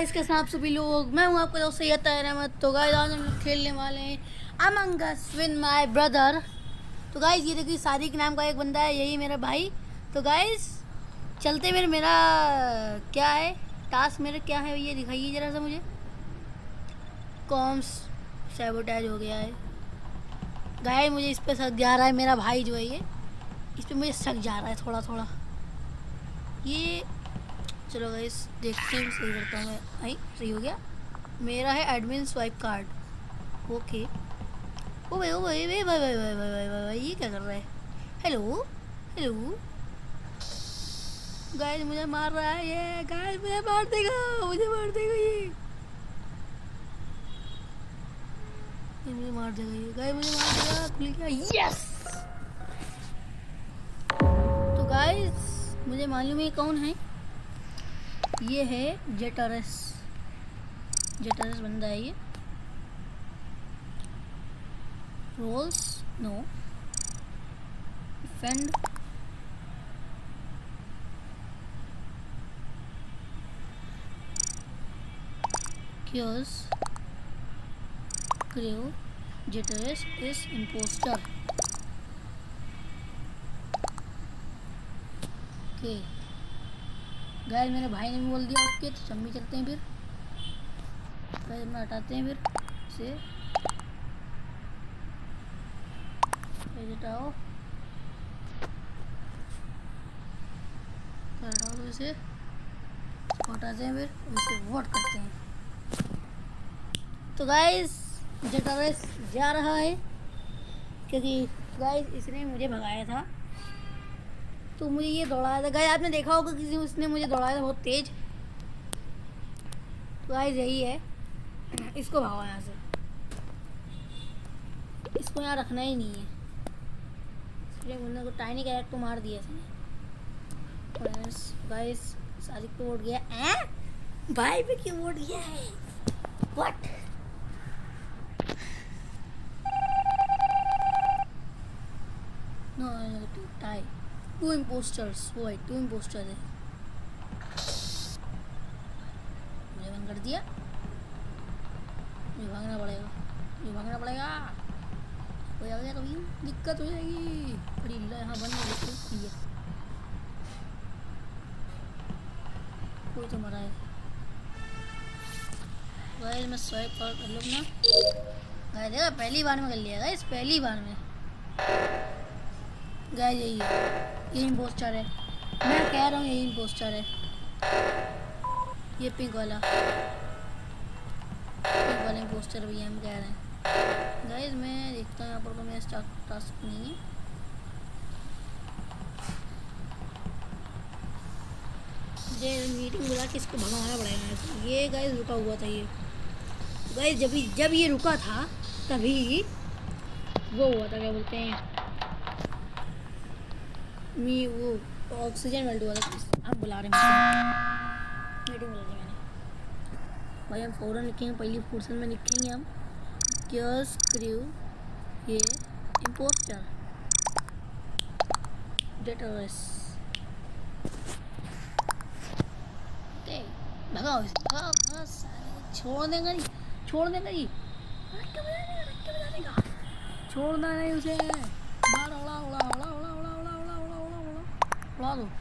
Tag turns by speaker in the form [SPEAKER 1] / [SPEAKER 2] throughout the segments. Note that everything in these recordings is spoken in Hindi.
[SPEAKER 1] गाइस के साथ सभी लोग, मैं हूं आपका दोस्त सैयद ताहिर अहमद। तो गाइस आज हम लोग खेलने वाले हैं among us with my brother. तो गाइस ये देखिए सादिक नाम का एक बंदा है, यही मेरा भाई। तो गाइस चलते फिर मेरा क्या है टास्क, मेरा क्या है ये दिखाइए ज़रा सा मुझे। कॉम्स सैबोटेज हो गया है गाइस, मुझे इस पर शक जा रहा है। मेरा भाई जो है ये, इस पर मुझे शक जा रहा है थोड़ा थोड़ा। ये चलो गाइस देखते हैं, सही करता हूँ मैं। आई सही हो गया, मेरा है एडमिन स्वाइप कार्ड। ओके ओ भाई भाई भाई भाई भाई भाई भाई भाई भाई ये क्या कर रहा है? हेलो हेलो गाइस, मुझे मार रहा है ये। गाइस मुझे मार देगा, मुझे मार देगा ये मुझे मार देगा ये। गाइस मुझे मार देगा, खुल गया। यस। तो गाइस मुझे मालूम है कौन है, ये है जेटरस। जेटरस बंदा है ये। रोल्स नो फेंड क्योस क्रू जेटरस इज इम्पोस्टर। ओके गाइस मेरे भाई ने भी बोल दिया ओके, तो हम भी चलते हैं फिर। गाइस में हटाते हैं फिर इसे, हटाओ हटाओ तो इसे हटाते हैं, फिर इसे वोट करते हैं। तो गाइस जेटरस जा रहा है क्योंकि गाइस इसने मुझे भगाया था, तो मुझे ये दौड़ाया था। गाइस आपने देखा होगा किसी उसने मुझे दौड़ाया था बहुत तेज। तो गाइस यही है, इसको भागो यहाँ से, इसको यहाँ रखना ही नहीं है। इसलिए मुन्ना को टाइनी कैरेक्टर को मार दिया इसने। गाइस सादिक पे वोट गया है, भाई पे क्यों वोट गया है? What? No tie, two impostors. वो है टू इम्पोस्टर है, मुझे बंद कर दिया। मुझे भागना पड़ेगा, मुझे भागना पड़ेगा। कोई आ गया तो दिक्कत हो जाएगी। बड़ी यहाँ बंद है, कोई तो मरा है। गाइस मैं स्वाइप कर लूँ ना। गाइस देखा पहली बार में कर लिया गाइस, पहली बार में। गाइस यही है, यही इम्पोस्टर है, मैं कह रहा हूँ यही इम्पोस्टर है। ये पिंक वाला इम्पोस्टर भैया हम कह रहे हैं। गाइस मैं देखता हूँ यहाँ पर तो मेरा टास्क नहीं है। मीटिंग बुला के इसको भगाना पड़ेगा। ये गाइस रुका हुआ था ये। गाइस जब ये रुका था तभी वो हुआ था, क्या बोलते हैं वो ऑक्सीजन मेल्ट हुआ था। आप बुला रहे हैं मीटिंग बुला रहे मैंने। भाई हम फ़ौरन लिखेंगे, पहली पोर्शन में लिखेंगे हम क्योस क्रू ये इम्पोस्टर जेटरस। भगाओ इसे, भगाओ भगाओ, छोड़ देगा नहीं, छोड़ देगा नहीं, छोड़ना नहीं उसे। मार उड़ा उड़ा उड़ा उड़ा उड़ा उड़ा उड़ा उड़ा उड़ा उड़ा उड़ा दो।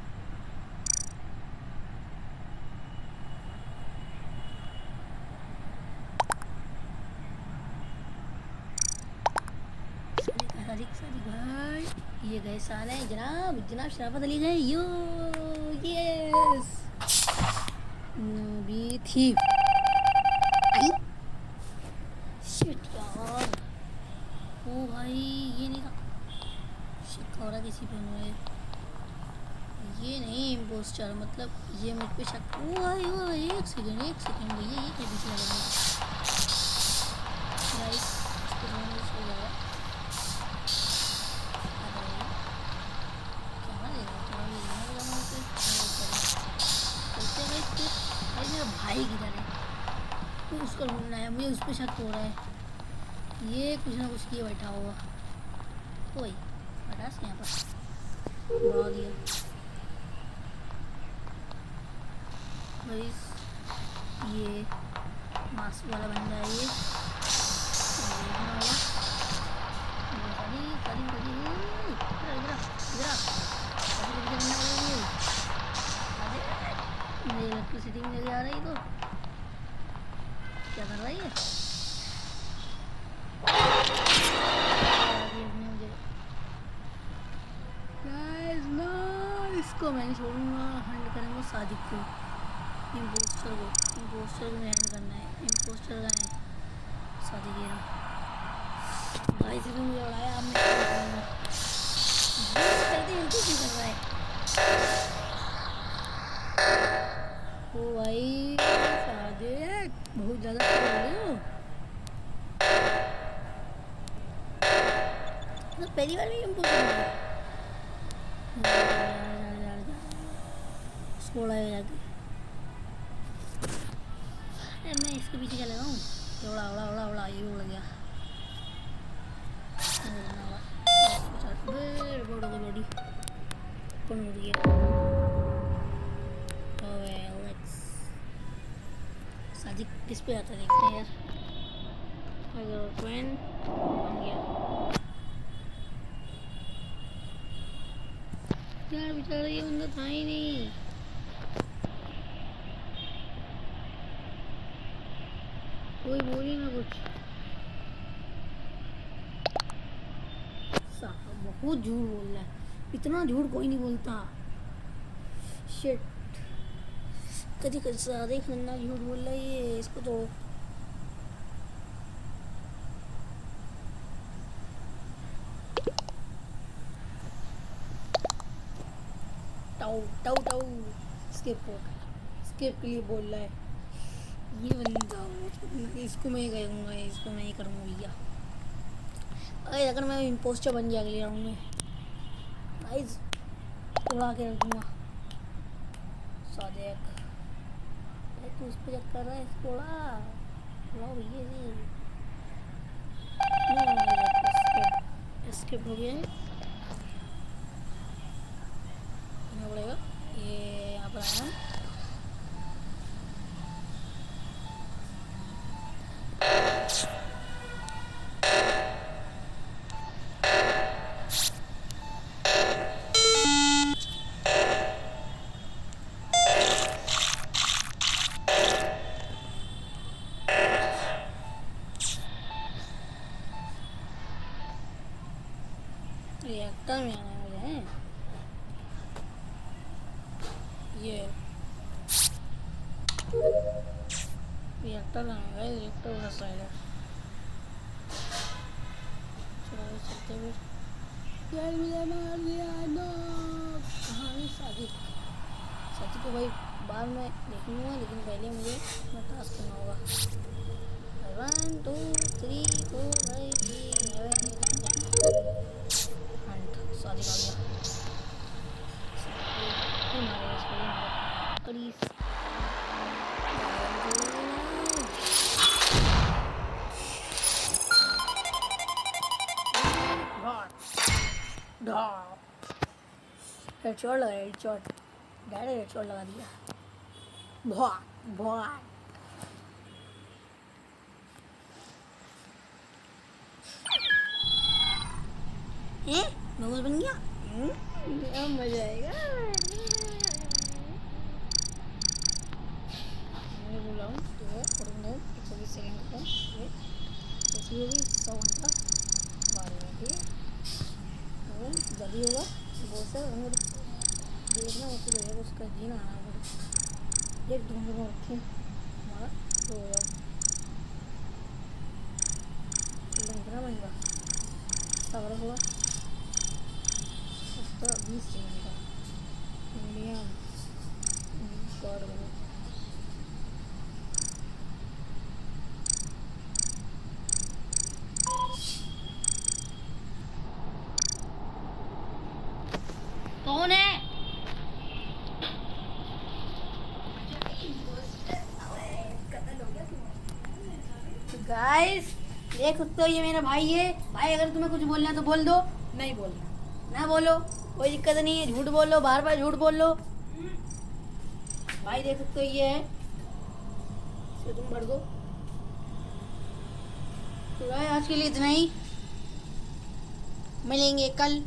[SPEAKER 1] सादिक भाई ये गए साले, जनाब जनाब शराफत अली गए। यो यस भी थी। शिट यार, ओ भाई ये नहीं था, शक हो रहा किसी पे मुझे। ये नहीं इम्पोस्टर, मतलब ये मुझ पे शक। ओ भाई ओ भाई एक सेकंड भैया, ये क्या पीछे लगा गाइस, मेरा भाई किधर है? उसको ढूंढना है मुझे, उस पर शक हो रहा है। ये कुछ ना कुछ किए बैठा होगा कोई। हटास यहाँ पर बढ़ा दिया। ये मास्क वाला बंदा है ये देखना होगा। मेरी इलेक्ट्रिसिटी में आ रही तो क्या कर रही है मुझे। गाइस नो, इसको मैं नहीं छोड़ूंगा। हैंड करेंगे सादिक को, इम्पोस्टर को हैंड करना है। इम्पोस्टर का है सादिक ये भाई से मुझे उड़ाया। अब मैं जल्दी कर रहा है। ओ भाई सादिक बहुत ज़्यादा कर रहे हो। तो पहली बार में इम्पोस्टर उसको उड़ाया जाके। मैं इसके पीछे क्या लगाऊँ? उड़ा उड़ा उड़ा उड़ा ये उड़ गया। बॉडी कौन उड़ गया? सादिक किस पे आता देखते हैं यार। अगर फ्रेंड बन गया यार, बेचारा ये बंदा था ही नहीं। कोई बोली ना कुछ। बहुत झूठ बोल रहा है, इतना झूठ कोई नहीं बोलता। शिट, कभी ज़्यादा ही खतरनाक झूठ बोल रहा है ये। इसको तो टाउ टाउ टाउ स्किप के लिए बोल रहा है ये बंदा। इसको मैं करूँगा, इसको मैं ही करूँगा भैया। अरे अगर मैं इम्पोस्टर बन गया अगले राउंड में गाइस उड़ा के रख दूँगा। सादिक तू उस पर चेक कर रहा है, इसको उड़ा भैया जी। स्किप हो गया है, पड़ेगा ये यहाँ पर आया। रिएक्टर में आना है मुझे। ये रिएक्टर लगाएगा, रिएक्टर का साइड है। चलो चलते हुए यार मुझे मार दिया। नो कहाँ है सादिक को भाई बाद में देखूंगा, लेकिन पहले मुझे अपना टास्क करना होगा। 1 2 3 4 5 6 7 सादिक आ गया। प्लीज हेडशॉट लगा, हेडशॉट डायरेक्ट हेडशॉट लगा दिया। बहुत नोज बन गया। मजा आएगा। मैं बुलाऊँ तो 120 सेकेंड का इसलिए भी 100 घंटा 12 घंटे जल्दी होगा। बहुत से हमें देखना मुझसे रहेगा, उसका जीना आना पड़ेगा। एक ढूंढ में रखें हमारा तो हो जाओ। कितना महंगा सवाल होगा 20 सेकेंड का मीडियम गॉड बनो। कौन है? गाइस देख सकते हो ये मेरा भाई है। भाई अगर तुम्हें कुछ बोलना है तो बोल दो, नहीं बोलना ना बोलो, कोई दिक्कत नहीं है। झूठ बोल लो, बार बार झूठ बोल लो। भाई देख सकते हो ये है तो तुम भर दो। तो गाइस आज के लिए इतना ही, मिलेंगे कल।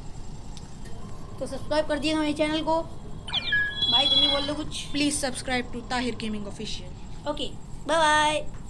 [SPEAKER 1] तो सब्सक्राइब कर दिए हमारे चैनल को। भाई तुम भी बोल दो कुछ।
[SPEAKER 2] Please subscribe to Tahir gaming official.
[SPEAKER 1] Okay, bye bye.